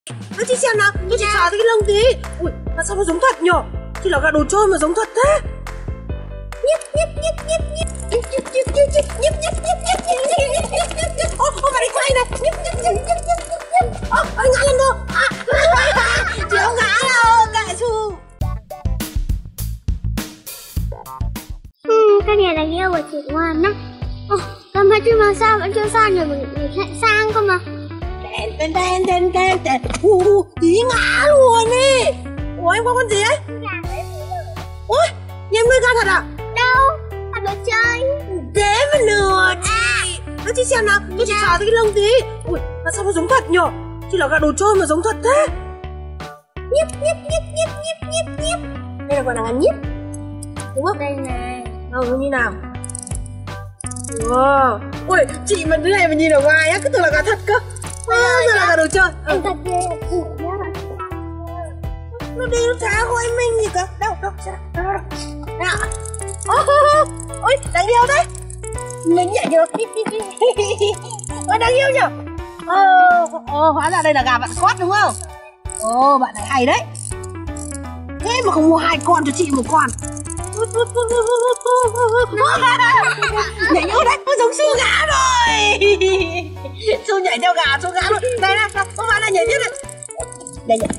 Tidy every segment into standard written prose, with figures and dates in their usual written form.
Chị xem nào, cho chị sờ thấy cái lông tí. Ui, mà sao nó giống thật nhở? Chị là gà đồ chơi mà giống thật thế. Ô, bà đi quay này. Ô, ngã lên đâu. Chị không ngã đâu, kệ chú. Cái này là yêu của chị ngoan lắm. Làm mà chứ mà sao vẫn chưa sang rồi mình lại sang cơ mà. Tên. Tí ngã luôn đi. Ủa em có con gì ấy? Ôi, nhà em nuôi gà thật à? Đâu, là đồ chơi. Thế mà lừa chị. Nói chị xem nào, cho chị sờ thấy cái lông tí. Ui, mà sao nó giống thật nhở? Chị là gà đồ chơi mà giống thật thế. Nhíp. Đây là gọi là gà nhíp, đúng không? Đây này. Nó như nào? Wow. Ui, chị mà thế này mà nhìn ở ngoài á, cứ tưởng là gà thật cơ. Giờ là gà đồ chơi. Em thật ghê là chị nhá. Nó đi nó thả của em mình gì cơ? Đâu, xem nào. Ôi, đáng yêu đấy. Mình nhảy được. Ôi, đáng yêu nhở. Hóa ra đây là gà bạn Scott đúng không? Bạn này hay đấy. Thế mà không mua 2 con cho chị 1 con. Nhảy vô đấy, nó giống Su gà rồi. Su nhảy theo gà, Su gà luôn. Này, các bạn này nhảy tiếp này. Đây nhảy.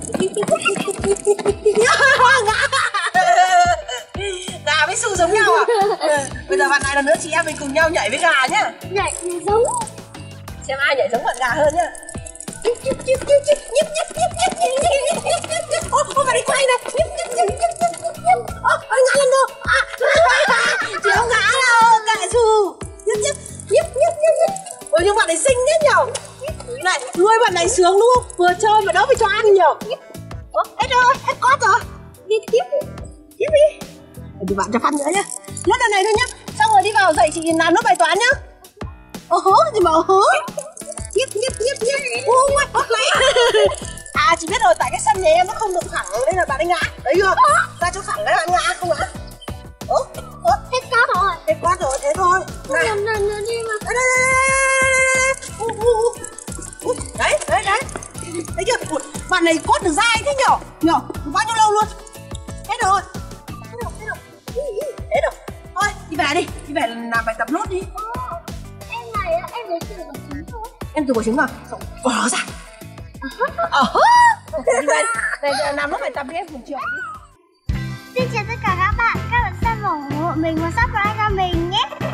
Gà với Su giống nhau à? Bây giờ bạn này lần nữa chị em mình cùng nhau nhảy với gà nhá. Nhảy giống. Xem ai nhảy giống bạn gà hơn nhá. Ô, bà đi quay này. Ngã lên đâu. Chị không ngã đâu, kệ chú. Ôi nhưng bạn này xinh thế nhở. Này, nuôi bạn này sướng đúng không? Vừa chơi mà đỡ phải cho ăn nhiều. Hết rồi, hết cót rồi. Đi tiếp đi. Thì bạn cho phân nữa nhá. Lớp lần này thôi nhá. Xong rồi đi vào dạy chị làm lớp bài toán nhá. Gì mà Nhíp. À chị biết rồi, tại cái sân nhà em nó không được thẳng nên là bạn ấy ngã. Đấy chưa? Ra chỗ thẳng cái bạn ngã không ngã. Hết cót rồi. Hết cót rồi, thế thôi. Này. Lần nữa đi mà. Đấy. Thấy chưa? Bạn này cốt được dai thế nhở? Bao nhiêu lâu luôn? Hết rồi. Hết rồi. Thôi, đi về làm bài tập nốt đi. Em này em mới từ bỏ trứng thôi. Em từ bỏ trứng à? Bỏ nó ra. Về làm nốt bài tập đi em cùng trường đi. Xin chào tất cả các bạn xem và ủng hộ mình và subscribe cho mình nhé.